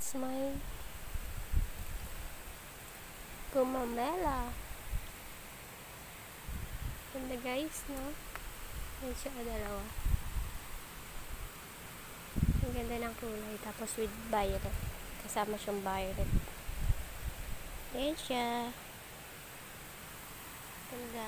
That's my Gumamela. Ganda guys, no? Yan siya, dalawa. Ang ganda ng kulay. Tapos with violet. Kasama siyang violet. Yan siya. Ganda.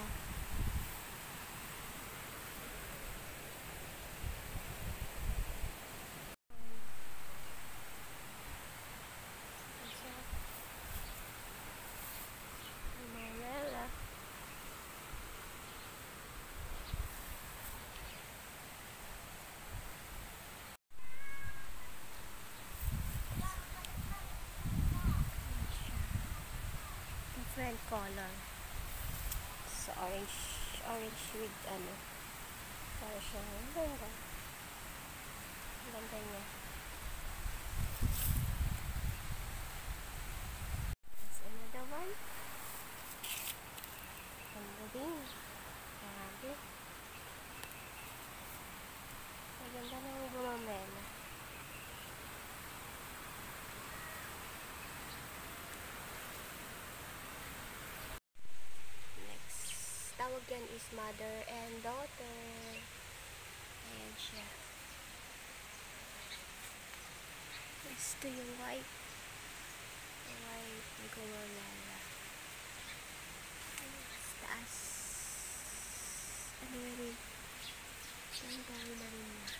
Gumamela. Different color. So orange with ano. Para siyang ganda. Ganda niya. There's another one. Ganda din. Grabe. Maganda ng Gumamela. Tawag yan is mother and daughter. Ayan siya. Ito yung white. White na Gumamela. Taas. Ano na rin? Ang dami na rin na.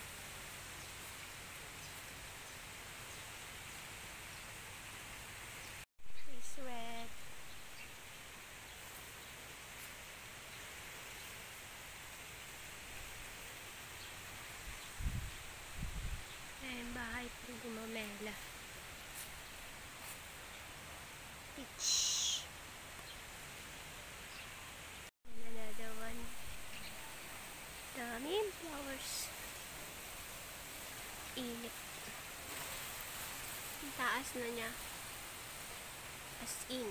It's red. Bahay ng Gumamela. Peach. And another one. Daming flowers. Init. Ang taas na niya. As in.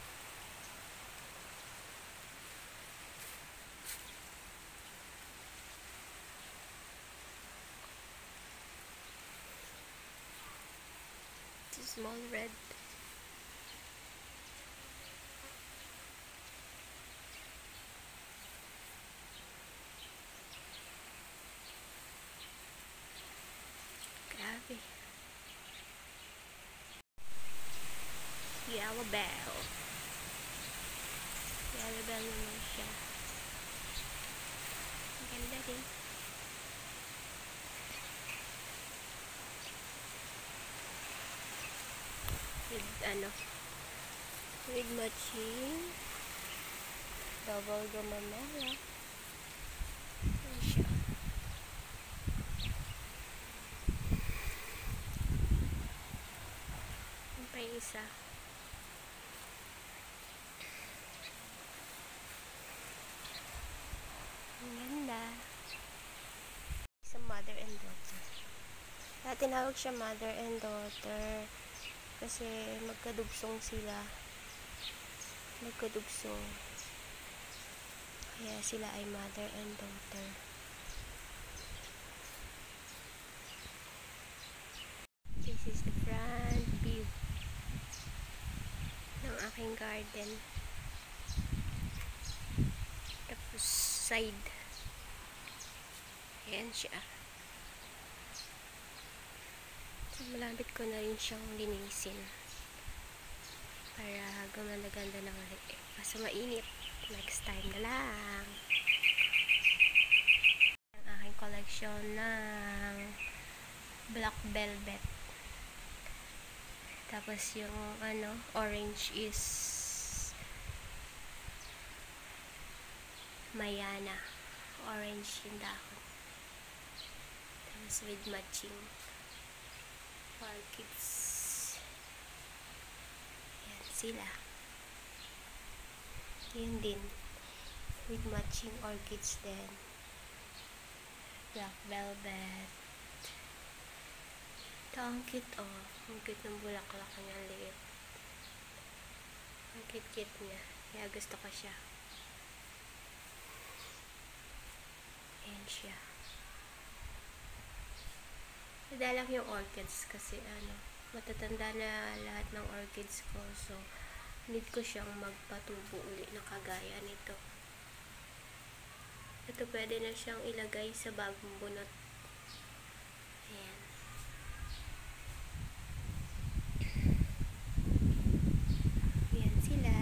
Small red. Grabe. Yellow bell. Yellow bell naman siya. Ang ganda din. With matching double Gumamela. Ayan siya. Ayan pa yung isa. Ang ganda. Sa mother and daughter. Tinawag siya mother and daughter kasi magkadugsong sila. Kaya sila ay mother and daughter. This is the front view ng aking garden. Tapos side. Ayan siya. So malapit ko na rin siyang linisin para gumanda-ganda na ulit. Kaso mainit. Next time na lang. Ang aking collection ng black velvet. Tapos yung orange is Mayana. Orange yung dahon. Tapos with matching orchids. Yan sila. Yun din. With matching orchids din. Black velvet. Ito ang cute, oh. Ang cute ng bulaklak niya. Liit. Ang cute niya. Kaya gusto ko siya. Ayan siya. Nadalak yung orchids kasi matatanda na lahat ng orchids ko. So, need ko siyang magpatubo uli na kagaya nito. Ito pwede na siyang ilagay sa bagong bunot. Ayan. Ayan sila.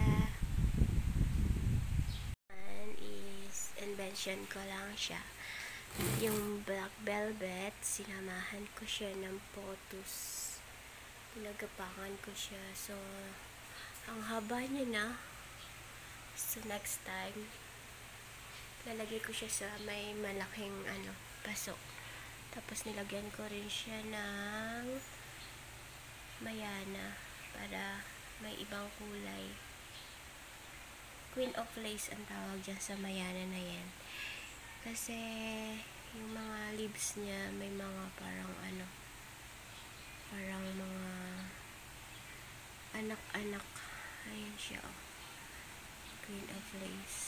And is invention ko lang siya. Yung black velvet, sinamahan ko siya ng potus. Pinagapangan ko siya. So, ang haba niya na. So, next time, lalagay ko siya sa may malaking pasok. Tapos, nilagyan ko rin siya ng mayana para may ibang kulay. Queen of Lace ang tawag dyan sa mayana na yan. Kasi, yung mga leaves niya, may mga parang parang mga anak-anak. Ayan siya, oh. Queen of Lace.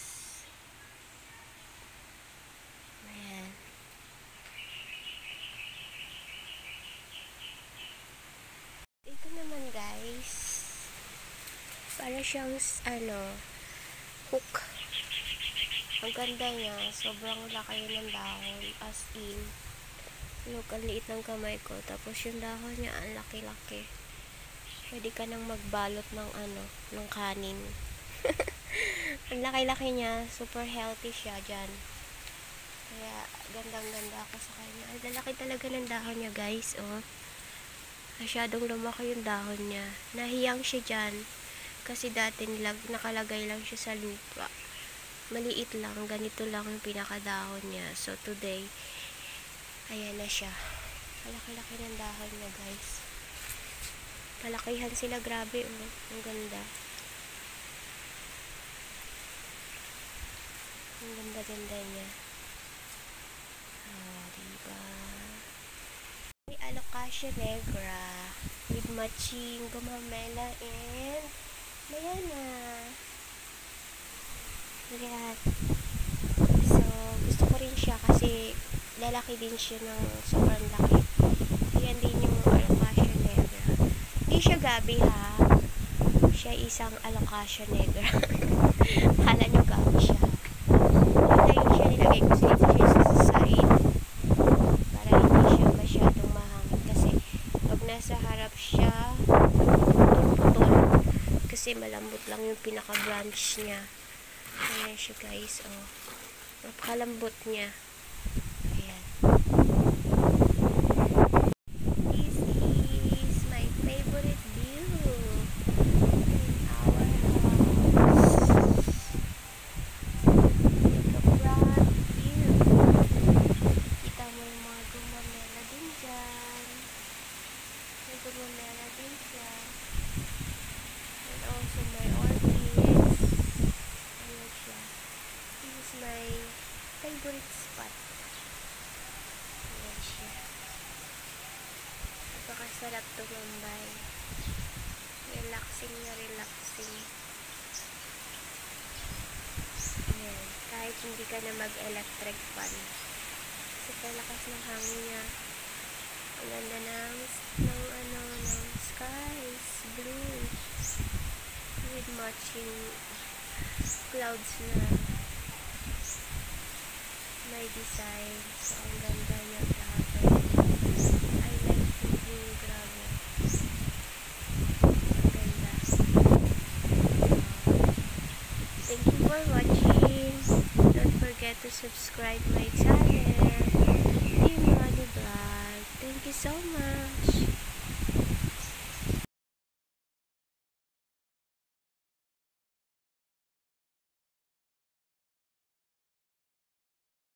Ayan. Ito naman, guys. Para siyang, hook. Ang ganda niya. Sobrang laki ng dahon. As in. Look, ang liit ng kamay ko. Tapos yung dahon niya, ang laki-laki. Pwede ka nang magbalot ng ng kanin. Ang laki-laki niya. Super healthy siya dyan. Kaya, gandang-ganda ako sa kanya. Ang lalaki talaga ng dahon niya, guys. Oh. Masyadong lumaki yung dahon niya. Nahiyang siya dyan. Kasi dati nakalagay lang siya sa lupa. Maliit lang. Ganito lang yung pinakadahon niya. So, today, ayan na siya. Malaki-laki ng dahon niya, guys. Palakihan sila. Grabe, oh. Ang ganda. Ang ganda-ganda niya. Diba? May Alocasia Negra with matching gumamela and mayana. Ayan. So, gusto ko rin siya kasi lalaki din siya ng sobrang laki. Ayan din yung Alocasia Negra. Hindi siya gabi, ha. Siya isang Alocasia Negra. Kala nyo gabi siya. Ito siya, nilagay ko sa side para hindi siya masyadong mahangin kasi pag nasa harap siya putol kasi malambot lang yung pinaka branch niya. Ayan siya, guys, oh. Napakalambot niya. Ayan. This is my favorite view in our house. Gumamela din siya. And also my orchids. Ayan siya. This is my favorite spot. Ayan siya. Napakasarap tumambay. Relaxing na relaxing. Ayan. Kahit hindi ka na mag-electric fan. Kasi palakas ng hangin niya. Ang ganda ng skies, blue, with matching clouds na may design. So, ang ganda niya, grabe. I like the blue, grabe. Ang ganda. Thank you for watching. Don't forget to subscribe my channel, Team Money Vlog. Thank you so much.